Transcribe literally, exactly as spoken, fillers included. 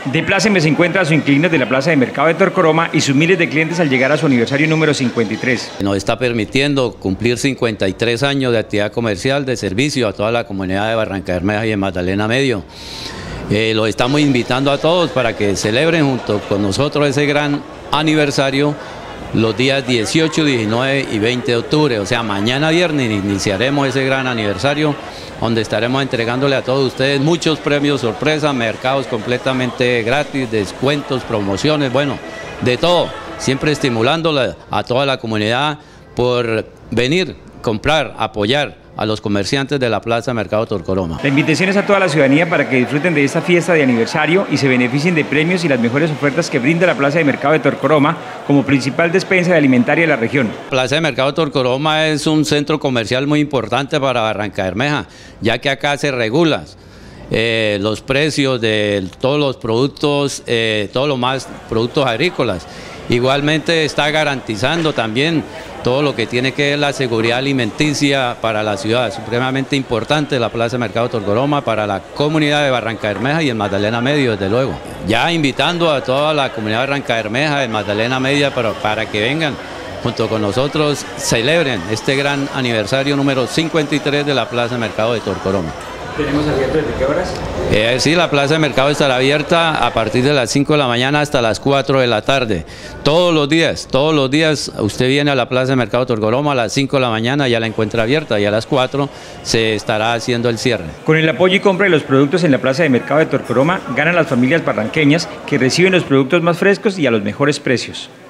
De pláceme se encuentra a sus inquilinos de la Plaza de Mercado de Torcoroma y sus miles de clientes al llegar a su aniversario número cincuenta y tres. Nos está permitiendo cumplir cincuenta y tres años de actividad comercial, de servicio a toda la comunidad de Barrancabermeja y de Magdalena Medio. Eh, los estamos invitando a todos para que celebren junto con nosotros ese gran aniversario los días dieciocho, diecinueve y veinte de octubre, o sea, mañana viernes iniciaremos ese gran aniversario donde estaremos entregándole a todos ustedes muchos premios sorpresa, mercados completamente gratis, descuentos, promociones, bueno, de todo, siempre estimulando a toda la comunidad por venir, comprar, apoyar a los comerciantes de la Plaza Mercado Torcoroma. La invitación es a toda la ciudadanía para que disfruten de esta fiesta de aniversario y se beneficien de premios y las mejores ofertas que brinda la Plaza de Mercado de Torcoroma como principal despensa de alimentaria de la región. Plaza de Mercado Torcoroma es un centro comercial muy importante para Barrancabermeja, ya que acá se regula eh, los precios de todos los productos, eh, todos los más productos agrícolas. Igualmente está garantizando también todo lo que tiene que ver la seguridad alimenticia para la ciudad, supremamente importante la Plaza de Mercado Torcoroma para la comunidad de Barrancabermeja y el Magdalena Medio, desde luego. Ya invitando a toda la comunidad de Barrancabermeja, de Magdalena Media, para, para que vengan junto con nosotros, celebren este gran aniversario número cincuenta y tres de la Plaza de Mercado de Torcoroma. ¿Tenemos abierto desde qué horas? Eh, sí, la Plaza de Mercado estará abierta a partir de las cinco de la mañana hasta las cuatro de la tarde. Todos los días, todos los días usted viene a la Plaza de Mercado Torcoroma a las cinco de la mañana, ya la encuentra abierta y a las cuatro se estará haciendo el cierre. Con el apoyo y compra de los productos en la Plaza de Mercado de Torcoroma, ganan las familias barranqueñas que reciben los productos más frescos y a los mejores precios.